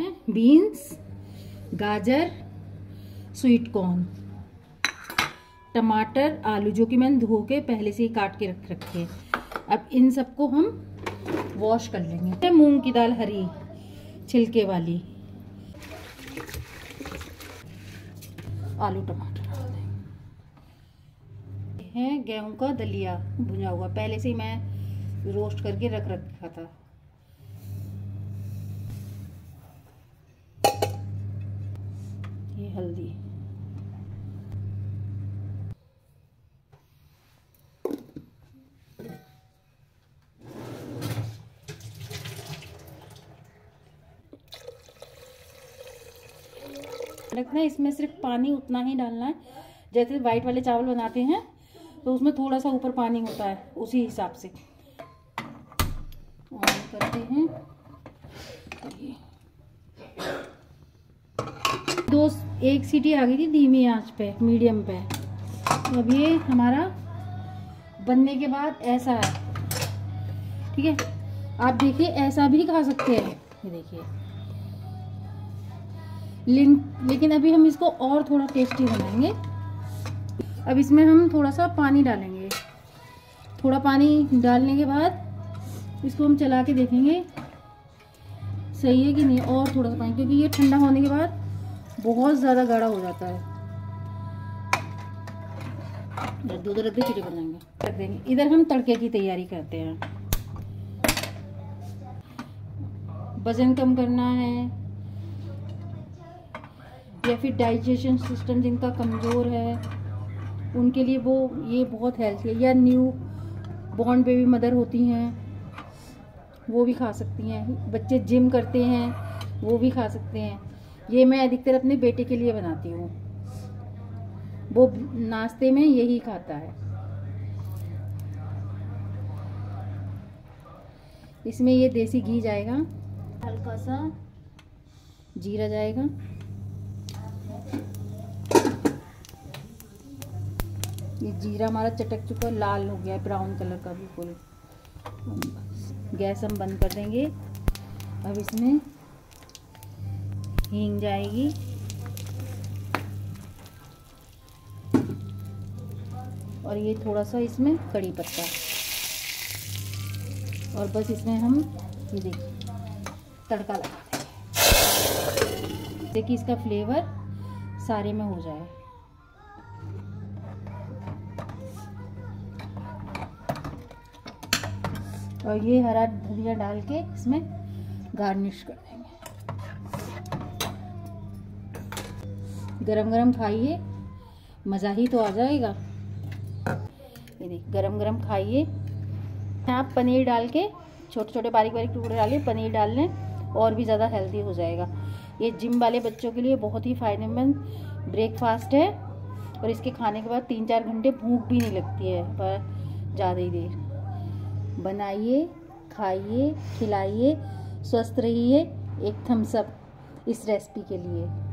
हैं बीन्स, गाजर, sweet corn, टमाटर, आलू जो कि मैंने धो के पहले से ही काट के रख रखे हैं। अब इन सबको हम वॉश कर लेंगे। मूंग की दाल हरी छिलके वाली, आलू टमाटर डाल देंगे। है गेहूं का दलिया भुना हुआ, पहले से ही मैं रोस्ट करके रख रखा था। ये हल्दी, रखना है। इसमें सिर्फ पानी उतना ही डालना है जैसे वाइट वाले चावल बनाते हैं तो उसमें थोड़ा सा ऊपर पानी होता है, उसी हिसाब से ऑन करते हैं। एक सीटी आ गई थी धीमी आंच पे, मीडियम पे। तो अब ये हमारा बनने के बाद ऐसा है, ठीक है। आप देखिए ऐसा भी खा सकते हैं, ये देखिए। लेकिन अभी हम इसको और थोड़ा टेस्टी बनाएंगे। अब इसमें हम थोड़ा सा पानी डालेंगे। थोड़ा पानी डालने के बाद इसको हम चला के देखेंगे सही है कि नहीं। और थोड़ा सा पानी, क्योंकि ये ठंडा होने के बाद बहुत ज़्यादा गाढ़ा हो जाता है। दूध रख दे, चिड़े बनाएंगे, रख देंगे। इधर हम तड़के की तैयारी करते हैं। वजन कम करना है या फिर डाइजेशन सिस्टम जिनका कमज़ोर है उनके लिए ये बहुत हेल्थी है। या न्यू बॉर्न बेबी मदर होती हैं वो भी खा सकती हैं। बच्चे जिम करते हैं वो भी खा सकते हैं। ये मैं अधिकतर अपने बेटे के लिए बनाती हूँ, वो नाश्ते में यही खाता है। इसमें ये देसी घी जाएगा, हल्का सा जीरा जाएगा, ये जीरा हमारा चटक चुका, लाल हो गया, ब्राउन कलर का बिल्कुल। गैस हम बंद कर देंगे। अब इसमें हींग जाएगी, और ये थोड़ा सा इसमें कड़ी पत्ता, और बस इसमें हम ये देखिए तड़का लगा देंगे, देखिए इसका फ्लेवर सारे में हो जाए। और ये हरा धनिया डाल के इसमें गार्निश कर देंगे। गरम गरम खाइए, मज़ा ही तो आ जाएगा। ये देखिए गरम गरम खाइए। आप पनीर डाल के छोटे छोटे बारीक बारीक टुकड़े डालिए, पनीर डाल लें और भी ज़्यादा हेल्दी हो जाएगा। ये जिम वाले बच्चों के लिए बहुत ही फायदेमंद ब्रेकफास्ट है, और इसके खाने के बाद 3-4 घंटे भूख भी नहीं लगती है पर ज़्यादा ही देर। बनाइए, खाइए, खिलाइए, स्वस्थ रहिए। एक थम्स अप इस रेसिपी के लिए।